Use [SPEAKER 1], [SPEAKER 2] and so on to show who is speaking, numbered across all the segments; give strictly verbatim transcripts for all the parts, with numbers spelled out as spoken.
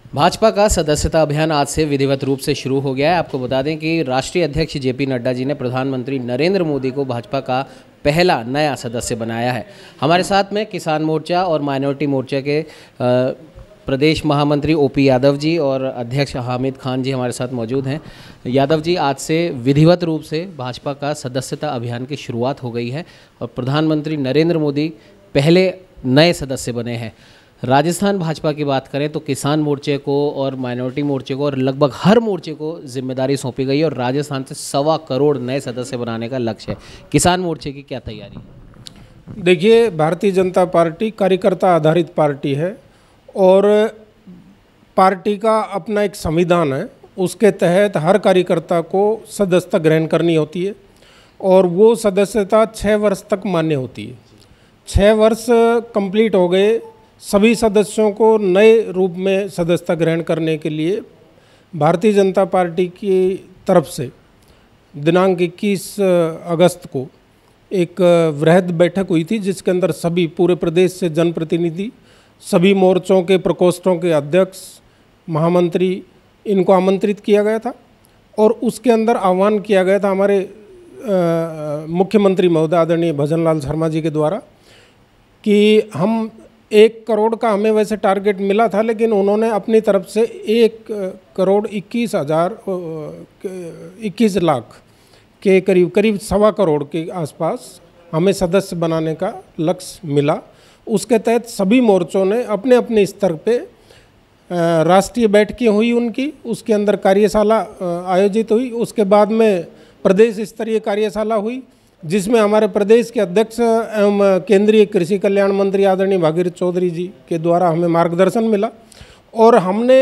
[SPEAKER 1] भाजपा का सदस्यता अभियान आज से विधिवत रूप से शुरू हो गया है। आपको बता दें कि राष्ट्रीय अध्यक्ष जेपी नड्डा जी ने प्रधानमंत्री नरेंद्र मोदी को भाजपा का पहला नया सदस्य बनाया है। हमारे साथ में किसान मोर्चा और माइनॉरिटी मोर्चा के प्रदेश महामंत्री ओपी यादव जी और अध्यक्ष हामिद खान जी हमारे साथ मौजूद हैं। यादव जी, आज से विधिवत रूप से भाजपा का सदस्यता अभियान की शुरुआत हो गई है और प्रधानमंत्री नरेंद्र मोदी पहले नए सदस्य बने हैं। राजस्थान भाजपा की बात करें तो किसान मोर्चे को और माइनॉरिटी मोर्चे को और लगभग हर मोर्चे को जिम्मेदारी सौंपी गई है और राजस्थान से सवा करोड़ नए सदस्य बनाने का लक्ष्य है। किसान मोर्चे की क्या तैयारी है?
[SPEAKER 2] देखिए, भारतीय जनता पार्टी कार्यकर्ता आधारित पार्टी है और पार्टी का अपना एक संविधान है। उसके तहत हर कार्यकर्ता को सदस्यता ग्रहण करनी होती है और वो सदस्यता छः वर्ष तक मान्य होती है। छः वर्ष कंप्लीट हो गए, सभी सदस्यों को नए रूप में सदस्यता ग्रहण करने के लिए भारतीय जनता पार्टी की तरफ से दिनांक इक्कीस अगस्त को एक वृहद बैठक हुई थी, जिसके अंदर सभी पूरे प्रदेश से जनप्रतिनिधि, सभी मोर्चों के प्रकोष्ठों के अध्यक्ष, महामंत्री, इनको आमंत्रित किया गया था और उसके अंदर आह्वान किया गया था हमारे मुख्यमंत्री महोदय आदरणीय भजनलाल शर्मा जी के द्वारा कि हम एक करोड़ का हमें वैसे टारगेट मिला था, लेकिन उन्होंने अपनी तरफ से एक करोड़ इक्कीस हज़ार इक्कीस लाख के करीब करीब सवा करोड़ के आसपास हमें सदस्य बनाने का लक्ष्य मिला। उसके तहत सभी मोर्चों ने अपने अपने स्तर पे राष्ट्रीय बैठकें हुई उनकी, उसके अंदर कार्यशाला आयोजित हुई। उसके बाद में प्रदेश स्तरीय कार्यशाला हुई, जिसमें हमारे प्रदेश के अध्यक्ष एवं केंद्रीय कृषि कल्याण मंत्री आदरणीय भागीरथ चौधरी जी के द्वारा हमें मार्गदर्शन मिला और हमने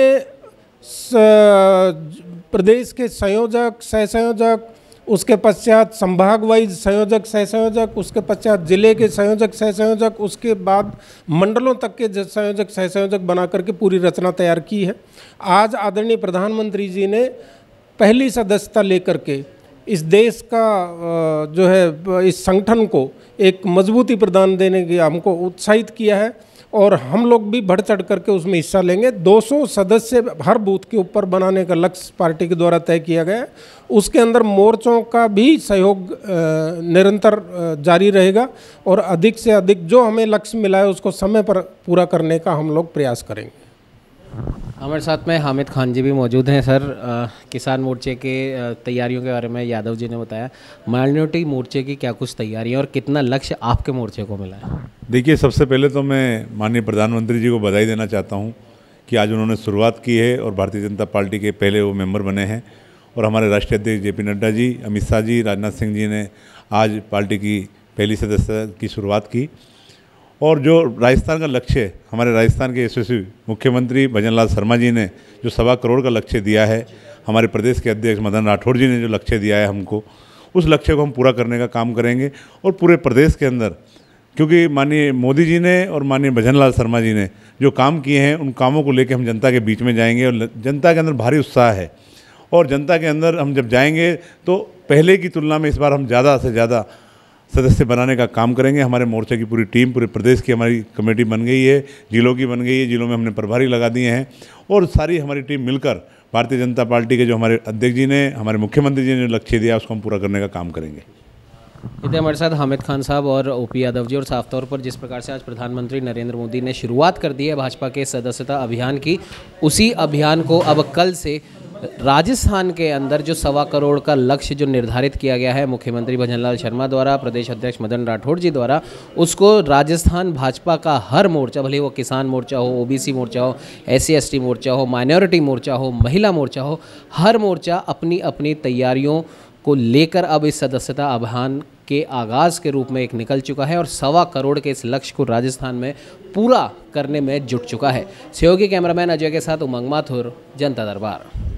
[SPEAKER 2] प्रदेश के संयोजक, सह संयोजक, उसके पश्चात संभाग वाइज संयोजक, सह संयोजक, उसके पश्चात जिले के संयोजक, सह संयोजक, उसके बाद मंडलों तक के संयोजक, सह संयोजक बना करके पूरी रचना तैयार की है। आज आदरणीय प्रधानमंत्री जी ने पहली सदस्यता लेकर के इस देश का जो है इस संगठन को एक मजबूती प्रदान देने के हमको उत्साहित किया है और हम लोग भी बढ़ चढ़ करके उसमें हिस्सा लेंगे। दो सौ सदस्य हर बूथ के ऊपर बनाने का लक्ष्य पार्टी के द्वारा तय किया गया है। उसके अंदर मोर्चों का भी सहयोग निरंतर जारी रहेगा और अधिक से अधिक जो हमें लक्ष्य मिला है उसको समय पर पूरा करने का हम लोग प्रयास करेंगे।
[SPEAKER 1] हमारे साथ में हामिद खान जी भी मौजूद हैं। सर, आ, किसान मोर्चे के तैयारियों के बारे में यादव जी ने बताया, माइनॉरिटी मोर्चे की क्या कुछ तैयारी है और कितना लक्ष्य आपके मोर्चे को मिला है?
[SPEAKER 3] देखिए, सबसे पहले तो मैं माननीय प्रधानमंत्री जी को बधाई देना चाहता हूं कि आज उन्होंने शुरुआत की है और भारतीय जनता पार्टी के पहले वो मेंबर बने हैं और हमारे राष्ट्रीय अध्यक्ष जेपी नड्डा जी, अमित शाह जी, राजनाथ सिंह जी ने आज पार्टी की पहली सदस्यता की शुरुआत की। और जो राजस्थान का लक्ष्य है, हमारे राजस्थान के यशस्वी मुख्यमंत्री भजनलाल शर्मा जी ने जो सवा करोड़ का लक्ष्य दिया है, हमारे प्रदेश के अध्यक्ष मदन राठौड़ जी ने जो लक्ष्य दिया है हमको, उस लक्ष्य को हम पूरा करने का काम करेंगे। और पूरे प्रदेश के अंदर, क्योंकि माननीय मोदी जी ने और माननीय भजनलाल शर्मा जी ने जो काम किए हैं, उन कामों को लेकर हम जनता के बीच में जाएंगे और जनता के अंदर भारी उत्साह है और जनता के अंदर हम जब जाएंगे तो पहले की तुलना में इस बार हम ज़्यादा से ज़्यादा सदस्य बनाने का काम करेंगे। हमारे मोर्चे की पूरी टीम, पूरे प्रदेश की हमारी कमेटी बन गई है, जिलों की बन गई है, जिलों में हमने प्रभारी लगा दिए हैं और सारी हमारी टीम मिलकर भारतीय जनता पार्टी के जो हमारे अध्यक्ष जी ने, हमारे मुख्यमंत्री जी ने लक्ष्य दिया, उसको हम पूरा करने का काम करेंगे।
[SPEAKER 1] इधर हमारे साथ हामिद खान साहब और ओपी यादव जी। और साफ तौर पर जिस प्रकार से आज प्रधानमंत्री नरेंद्र मोदी ने शुरुआत कर दी है भाजपा के सदस्यता अभियान की, उसी अभियान को अब कल से राजस्थान के अंदर जो सवा करोड़ का लक्ष्य जो निर्धारित किया गया है मुख्यमंत्री भजनलाल शर्मा द्वारा, प्रदेश अध्यक्ष मदन राठौड़ जी द्वारा, उसको राजस्थान भाजपा का हर मोर्चा, भले वो किसान मोर्चा हो, ओबीसी मोर्चा हो, एससी एसटी मोर्चा हो, माइनॉरिटी मोर्चा हो, महिला मोर्चा हो, हर मोर्चा अपनी अपनी तैयारियों को लेकर अब इस सदस्यता अभियान के आगाज़ के रूप में एक निकल चुका है और सवा करोड़ के इस लक्ष्य को राजस्थान में पूरा करने में जुट चुका है। सहयोगी कैमरामैन अजय के साथ उमंग माथुर, जनता दरबार।